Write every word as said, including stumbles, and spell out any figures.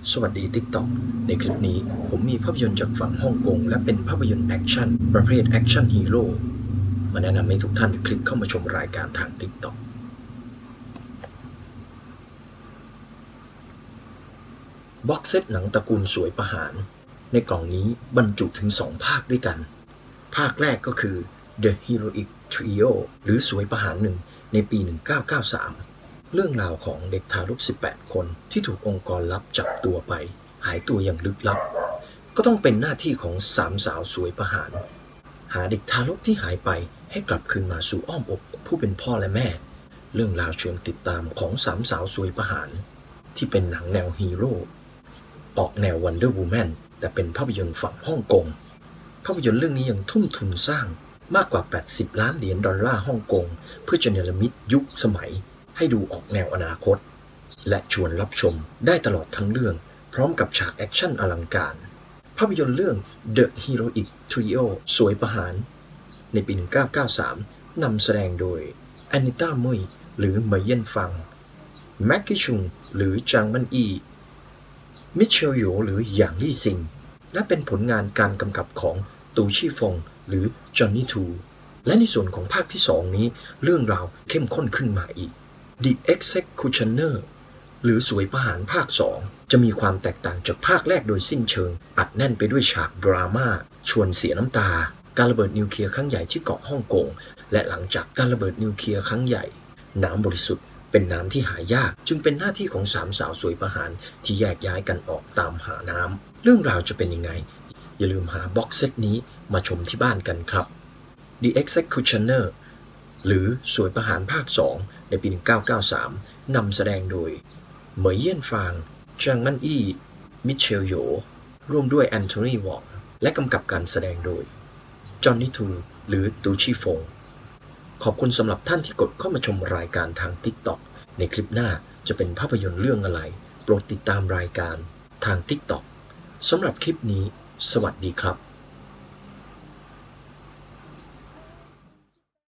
สวัสดี TikTok ในคลิปนี้ผมมีภาพยนตร์จากฝั่งฮ่องกงและเป็นภาพยนตร์แอคชั่นประเภทแอคชั่นฮีโร่มาแนะนำให้ทุกท่านคลิกเข้ามาชมรายการทาง TikTok บ็อกเซตหนังตระกูลสวยประหารในกล่องนี้บรรจุถึงสองภาคด้วยกันภาคแรกก็คือ The Heroic Trio หรือสวยประหารหนึ่งในปี หนึ่งพันเก้าร้อยเก้าสิบสามเรื่องราวของเด็กทารก สิบแปด คนที่ถูกองค์กรลับจับตัวไปหายตัวอย่างลึกลับก็ต้องเป็นหน้าที่ของสามสาวสวยประหารหาเด็กทารกที่หายไปให้กลับคืนมาสู่อ้อมอกผู้เป็นพ่อและแม่เรื่องราวชวนติดตามของสามสาวสวยประหารที่เป็นหนังแนวฮีโร่ออกแนว Wonder Woman แต่เป็นภาพยนตร์ฝั่งฮ่องกงภาพยนตร์เรื่องนี้ยังทุ่มทุนสร้างมากกว่าแปดสิบล้านเหรียญดอลลาร์ฮ่องกงเพื่อจะเนรมิตยุคสมัยให้ดูออกแนวอนาคตและชวนรับชมได้ตลอดทั้งเรื่องพร้อมกับฉากแอคชั่นอลังการภาพยนตร์เรื่อง The Heroic Trio สวยประหารในปี หนึ่งพันเก้าร้อยเก้าสิบสาม นำแสดงโดยแอนนิต้ามุยหรือเหมยเย่นฟังแม็กกี้ชุงหรือจางมันอีมิเชลโยหรือหยางลี่ซิงและเป็นผลงานการกำกับของตูชี่ฟงหรือจอห์นนี่ทูและในส่วนของภาคที่สองนี้เรื่องราวเข้มข้นขึ้นมาอีก The Executioner หรือสวยประหารภาคสองจะมีความแตกต่างจากภาคแรกโดยสิ้นเชิงอัดแน่นไปด้วยฉากดราม่าชวนเสียน้ำตาการระเบิดนิวเคลียร์ครั้งใหญ่ที่เกาะฮ่องกงและหลังจากการระเบิดนิวเคลียร์ครั้งใหญ่น้ำบริสุทธิ์เป็นน้ำที่หายากจึงเป็นหน้าที่ของสามสาวสวยประหารที่แยกย้ายกันออกตามหาน้ำเรื่องราวจะเป็นยังไงอย่าลืมหาบ็อกเซตนี้มาชมที่บ้านกันครับ The Executioner หรือสวยประหารภาคสองในปี หนึ่งพันเก้าร้อยเก้าสิบสาม นำแสดงโดยเหมยเย่นฟางจางมันอี้มิเชลโยร่วมด้วยแอนโทนีวองและกำกับการแสดงโดยจอห์นนี่ทูหรือตูชี่ฟงขอบคุณสำหรับท่านที่กดเข้ามาชมรายการทาง TikTok ในคลิปหน้าจะเป็นภาพยนตร์เรื่องอะไรโปรดติดตามรายการทาง TikTok สำหรับคลิปนี้สวัสดีครับ